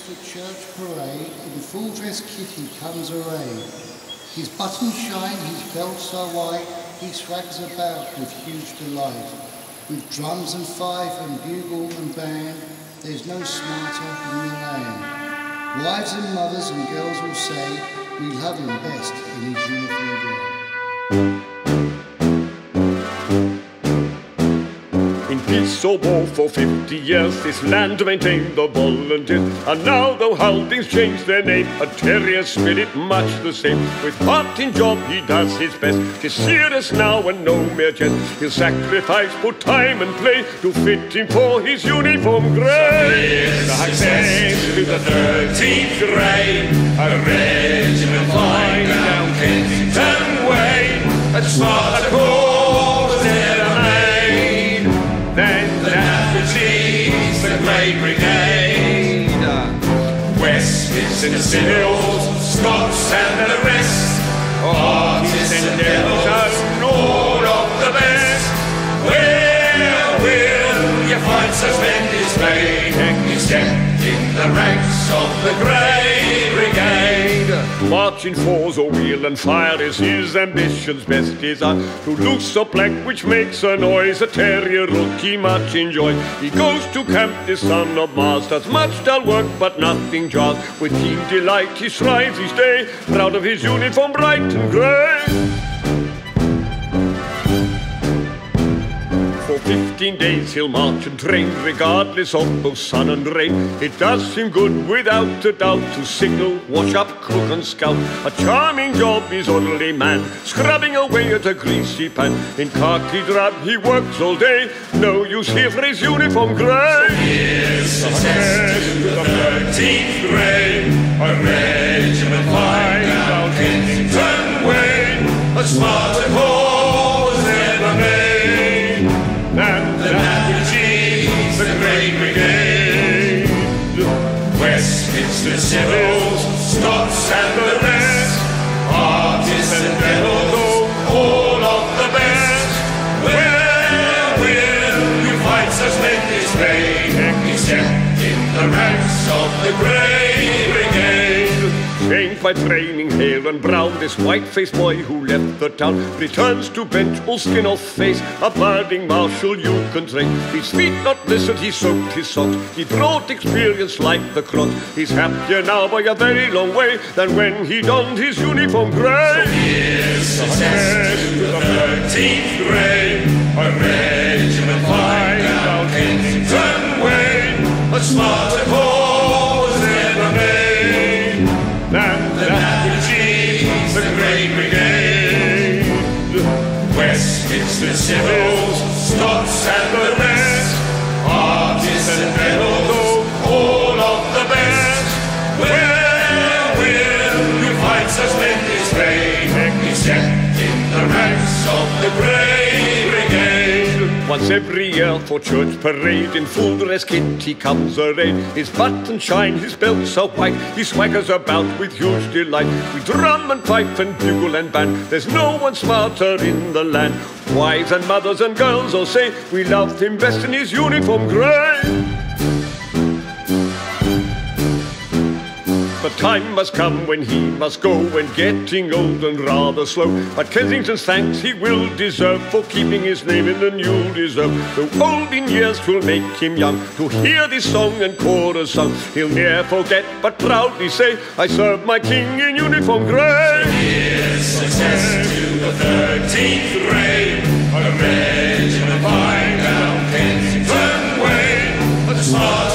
for church parade, in full dress kit he comes arrayed. His buttons shine, his belts are white, he swags about with huge delight. With drums and fife and bugle and band, there's no smarter in the land. Wives and mothers and girls will say, we love him best in his uniform gown. In peace or war for 50 years, this land maintained the volunteers. And now, though Haldings changed their name, a terrier spirit much the same. With heart in job, he does his best. 'Tis serious now and no mere jest. He'll sacrifice for time and play to fit him for his uniform grey. Success to the 13th grade, a regiment flying down Kensington Way, a smart cause never made. Then the Great Brigade, Westminster Civils, Scots and the rest, artists and devils and all of the best. Where will you find such men displayed, except in the ranks of the Great Brigade? Marching fours or wheel and fire is his ambition's best desire. To loose a plank which makes a noise, a terrier rook he much enjoys. He goes to camp, the son of Mars, does much dull work but nothing jars. With keen delight he strives each day, proud of his uniform bright and grey. For 15 days he'll march and train, regardless of both sun and rain. It does him good without a doubt to signal, wash up, cook and scout. A charming job his orderly man, scrubbing away at a greasy pan. In khaki drab he works all day, no use here for his uniform grey. So here's success to the 13th grade, a regiment flying down Kensington Way, a smarter cause never made. And the Navigees, the Great Brigade, Westminster Civils, Scots and the rest, artists and devils, all of the best. Where will you find such men displayed, except in the ranks of the Great Brigade? Changed by training, hale and brown, this white-faced boy who left the town returns to bench, all skin off face, a budding marshal you can train. His feet not blistered, he soaked his socks, he brought experience like the cross. He's happier now by a very long way than when he donned his uniform grey. So here's success to the 13th grade, a regiment flying down Kensington Way, a smarter cause never made. And the Navigees, the Great Brigade, Westminster Civils, Scots and the rest, artists and devils, all of the best. Where will you find such men displayed, except in the ranks of the Great Brigade? Once every year for church parade, in full dress kit he comes arrayed. His buttons shine, his belts are white, he swaggers about with huge delight. With drum and pipe and bugle and band, there's no one smarter in the land. Wives and mothers and girls all say, we loved him best in his uniform grey. The time must come when he must go, when getting old and rather slow. But Kensington's thanks he will deserve for keeping his name in the new reserve. Though old in years 'twill make him young to hear this song and chorus sung. He'll ne'er forget but proudly say, I served my king in uniform grey. So here's success to the 13th grade, a regiment flying down Kensington Way, a smart